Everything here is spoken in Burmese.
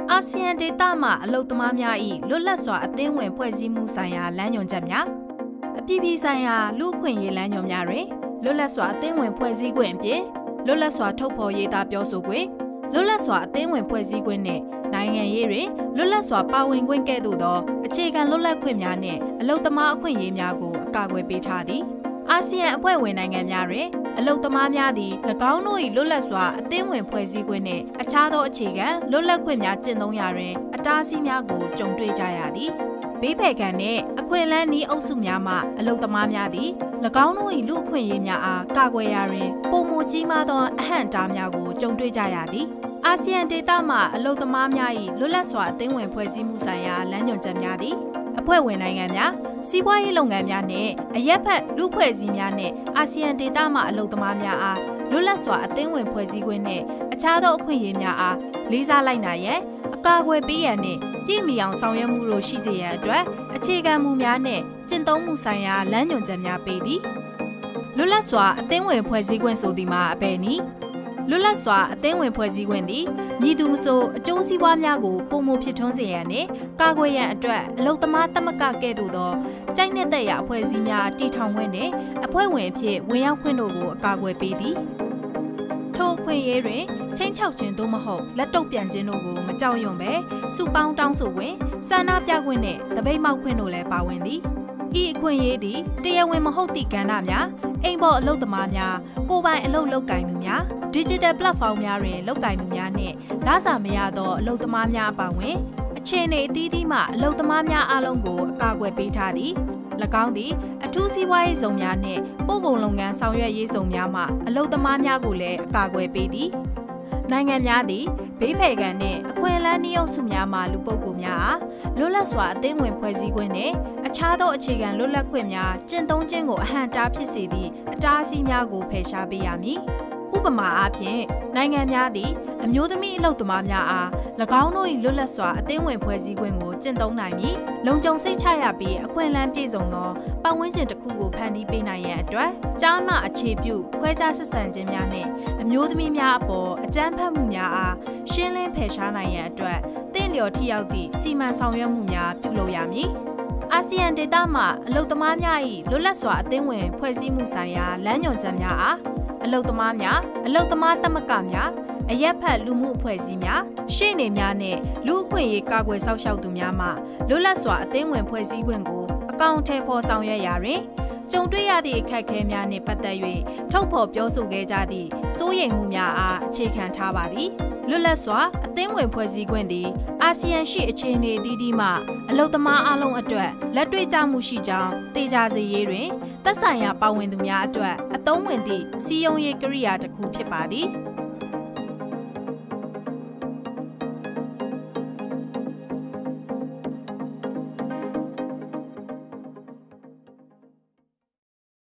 အာဆီယံဒေသမှာအလုပ်သမားများ၏လွတ်လပ်စွာအသင်းဝင်ဖွဲ့စည်းမှုဆိုင်ရာလမ်းညွှန်ချက်များအပြည်ပြည်ဆိုင်ရာလူ့အခွင့်အရေးလမ်းညွှန်များတွင်လွတ်လပ်စွာအသင်းဝင်ဖွဲ့စည်းခွင့်အပြင်လွတ်လပ်စွာထုတ်ဖော်ရေးသားပြောဆိုခွင့်လွတ်လပ်စွာအသင်းဝင်ဖွဲ့စည်းခွင့်နှင့်နိုင်ငံရေးတွင်လွတ်လပ်စွာပါဝင်ခွင့်ကဲ့သို့သောအခြေခံလွတ်လပ်ခွင့်များနှင့်အလုပ်သမားအခွင့်အရေးများကိုအကာအကွယ်ပေးထားသည်အာဆီယံအဖွဲ့ဝင်နိုင်ငံများတွင်အလုပ်သမားများသည်၎င်းတို့၏လွတ်လပ်စွာအသင်းဝင်ဖွဲ့စည်းခွင့်နှင့်အခြားသောအခြေခံလွတ်လပ်ခွင့်များကျင့်သုံးရာတွင်အတားအဆီးများကိုကြုံတွေ့ကြရသည်ဘေးဖယ်ခံနှင့်အခွင့်အလမ်းနည်းအုပ်စုများမှအလုပ်သမားများသည်၎င်းတို့၏လူ့အခွင့်အရေးများအားကာကွယ်ရာတွင်ပုံမကြီးမားသောအဟန့်အတားများကိုကြုံတွေ့ကြရသည်အာဆီယံဒေသမှအလုပ်သမားများ၏လွတ်လပ်စွာအသင်းဝင်ဖွဲ့စည်းမှုဆိုင်ရာလမ်းညွှန်ချက်များသည်အဖွဲ့ဝင်နိုင်ငံများစီးပွားရေးလုပ်ငန်းများနှင့်အရက်ဖက်လူ့ဖွဲ့စည်းများနှင့်အာဆီယံဒေသမှအလုပ်သမားများအားလွတ်လပ်စွာအသင်းဝင်ဖွဲ့စည်းခွင့်နှင့်အခြားသောအခွင့်အရေးများအားလေးစားလိုက်နာရန်အကာအကွယ်ပေးရန်နှင့်ပြည့်မီအောင်ဆောင်ရွက်မှုတို့ရှိစေရန်အတွက်အခြေခံမူများနှင့်ကျင့်သုံးမှုဆိုင်ရာလမ်းညွှန်ချက်များပေးသည်လွတ်လပ်စွာအသင်းဝင်ဖွဲ့စည်းခွင့်ဆိုသည်မှာအဘယ်နည်းလွတ်လပ်စွာအသင်းဝင်ဖွဲ့စည်းခွင့်သည်မည်သူမဆိုအကျိုးစီးပွားများကိုပုံမဖြစ်ထွန်းစေရန်နှင့်ကာကွယ်ရန်အတွက်အလုပ်သမားသမဂ္ဂကဲ့သို့သောကြိုက်နှစ်သက်ရာအဖွဲ့အစည်းများတည်ထောင်ခွင့်နှင့်အဖွဲ့ဝင်အဖြစ်ဝင်ရောက်ခွင့်တို့ကိုအကာအကွယ်ပေးသည်ထိုအခွင့်အရေးတွင်ချင်းချောက်ခြင်းသို့မဟုတ်လက်တုပ်ပြန်ခြင်းတို့ကိုမကြောက်ရွံ့ပဲစုပေါင်းတောင်းဆိုခွင့်ဆန္ဒပြခွင့်နှင့်တပိတ်မောက်ခွင့်တို့လည်းပါဝင်သည်ဤအခွင့်အရေးသည်တရားဝင်မဟုတ်သည့်ကဏ္ဍများအိမ်ပေါ်အလုပ်သမားများကိုယ်ပိုင်အလုပ်လုပ်ကိုင်သူများ Digital Platform များတွင်လုပ်ကိုင်သူများနှင့်လစာမရသောအလုပ်သမားများအပါအဝင်အခြေအနေအသီးသီးမှအလုပ်သမားများအားလုံးကိုအကာအကွယ်ပေးထားသည်၎င်းသည်အထူးစီးပွားရေးဇုံများနှင့်ပို့ကုန်လုပ်ငန်းဆောင်ရွက်ရေးဇုံများမှအလုပ်သမားများကိုလည်းအကာအကွယ်ပေးသည်နိုင်ငံများသည်ဘေးဖယ်ခံနှင့်အခွင့်အလမ်းနည်းအုပ်စုများမှလူပုဂ္ဂိုလ်များအားလွတ်လပ်စွာအသင်းဝင်ဖွဲ့စည်းခွင့်နှင့်အခြားသောအခြေခံလွတ်လပ်ခွင့်များကျင့်သုံးခြင်းကိုအဟန့်အတားဖြစ်စေသည့်အတားအဆီးများကိုဖယ်ရှားပေးရမည်ဥပမာအားဖြင့်နိုင်ငံများသည်အမျိုးသမီးအလုပ်သမားများအား၎င်းတို့၏လွတ်လပ်စွာအသင်းဝင်ဖွဲ့စည်းခွင့်ကိုကျင့်သုံးနိုင်မည်လုံခြုံစိတ်ချရပြီးအခွင့်အလမ်းပြည့်စုံသောပတ်ဝန်းကျင်တစ်ခုကိုဖန်တီးပေးနိုင်ရန်အတွက်ကြားမှအခြေပြုခွဲခြားဆက်ဆံခြင်းများနှင့်အမျိုးသမီးများအပေါ်အကြမ်းဖက်မှုများအားရှင်းလင်းဖယ်ရှားနိုင်ရန်အတွက်တင့်လျော်ထိရောက်သည့်စီမံဆောင်ရွက်မှုများပြုလုပ်ရမည်အာဆီယံဒေသမှအလုပ်သမားများ၏လွတ်လပ်စွာအသင်းဝင်ဖွဲ့စည်းမှုဆိုင်ရာလမ်းညွှန်ချက်များအားအလုပ်သမားများအလုပ်သမားသမဂ္ဂများအရက်ဖက်လူမှုအဖွဲ့အစည်းများရှေ့နေများနှင့်လူ့အခွင့်အရေးကာကွယ်စောင့်ရှောက်သူများမှလွတ်လပ်စွာအသင်းဝင်ဖွဲ့စည်းခွင့်ကိုအကောင့်ထဲပေါ်ဆောင်ရွက်ရာတွင်ကြုံတွေ့ရသည့်အခက်အခဲများနှင့်ပတ်သက်၍ထုတ်ဖော်ပြောဆိုခဲ့ကြသည့်စိုးရိမ်မှုများအားအခြေခံထားပါသည်လွတ်လပ်စွာအသင်းဝင်ဖွဲ့စည်းခွင့်သည်အာဆီယံရှိအခြေအနေအသီးသီးမှအလုပ်သမားအလုံးအတွက်လက်တွေ့ကျမှုရှိကြောင်းသိကြစေရေးတွင်သက်ဆိုင်ရာပါဝင်သူများအတွက်အသုံးဝင်သည့်စီယုံရေးကိရိယာတစ်ခုဖြစ်ပါသည်